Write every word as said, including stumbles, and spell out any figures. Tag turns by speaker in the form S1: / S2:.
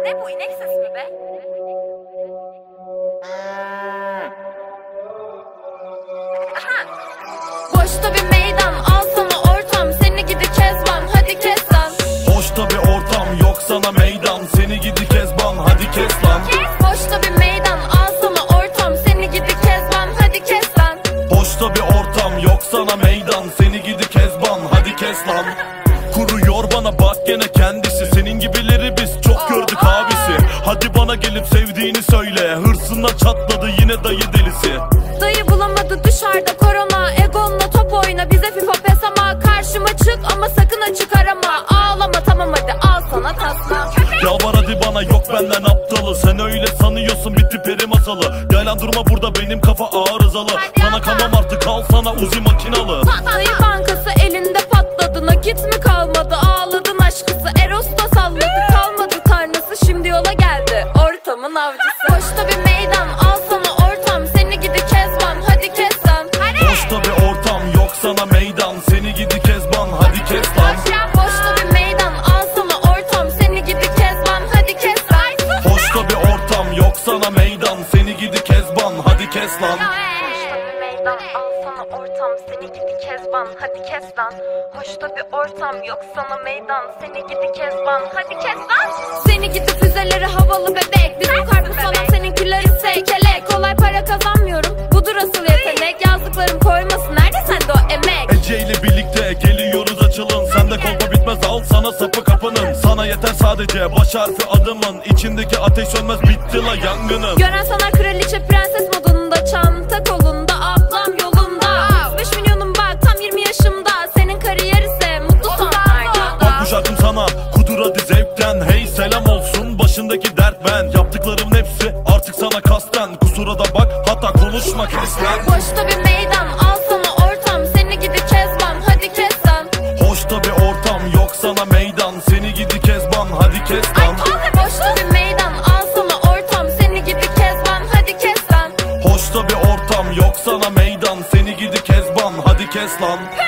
S1: Ne bu, inek sesi mi be? Aha. Boşta bir meydan, al sana ortam, seni gidi Kezban, hadi kes lan.
S2: Boşta bir ortam, yok sana meydan, seni gidi Kezban, hadi kes lan.
S1: Boşta bir meydan, al sana ortam, seni gidi Kezban, hadi kes lan.
S2: Boşta bir ortam, yok sana meydan, seni gidi Kezban, hadi kes lan. Kuruyor bana bak gene kendisi, senin gibileri biz çok gördük abisi. Hadi bana gelip sevdiğini söyle, hırsından çatladı yine dayı delisi.
S1: Dayı bulamadı dışarıda korona, egonla top oyna, bize FIFA pes ama karşıma çık ama sakın açık arama. Ağlama tamam hadi, al sana tasma.
S2: Yalvar hadi bana, yok benden aptalı, sen öyle sanıyorsun bitti peri masalı. Yaylan durma burada, benim kafa arızalı, sana kanam artık, al sana Uzi makinalı.
S1: Dayı bankası elinde patladı, nakit mi kalmadı, ağladın aşkısı. Eros da salladı, kalmadı karnısı, şimdi yola geldi ortamın avcısı. Boşta bir meydan, al sana ortam, seni gidi Kezban, hadi kes lan.
S2: Boşta bir ortam, yok sana meydan, seni gidi Kezban, hadi kes lan.
S1: Boşta bir meydan, al sana ortam, seni gidi Kezban, hadi kes lan.
S2: Boşta bir ortam, yok sana meydan, seni gidi Kezban, hadi kes lan.
S1: Meydan, al sana ortam, seni gidi Kezban, hadi kes lan. Hoşta bir ortam, yok sana meydan, seni gidi Kezban, hadi kes lan. Seni gidi füzeleri havalı bebek, bizim karpuz falan, seninkiler ise kelek. Kolay para kazanmıyorum, budur asıl yetenek, yazdıklarım koymasın, nerede sende o emek?
S2: Ece ile birlikte geliyoruz açılın, sende kolpa bitmez, al sana sapı kapının. Sana yeter sadece baş harfi adımın, içindeki ateş sönmez, bitti la yangının.
S1: Gören sanar kraliçe prenses modunda, çanta kolunda, ablam yolunda. Beş milyonum bak, tam yirmi yaşımda, senin kariyer ise mutlu sonlarda.
S2: Bak bu şarkım sana, kudur hadi zevkten, hey selam olsun başındaki dert ben. Yaptıklarımın hepsi artık sana kasten, kusura da bak hatta konuşma kes lan.
S1: Boşta bir meydan, al sana ortam, seni gidi Kezban, hadi kes lan.
S2: Hoşta bir ortam, yok sana meydan, seni gidi Kezban, hadi kes lan.
S1: Boşta bir meydan, al sana ortam, seni gidi Kezban, hadi kes lan.
S2: Hoşta bir ortam, yok sana meydan, seni gidi Kezban, hadi kes lan.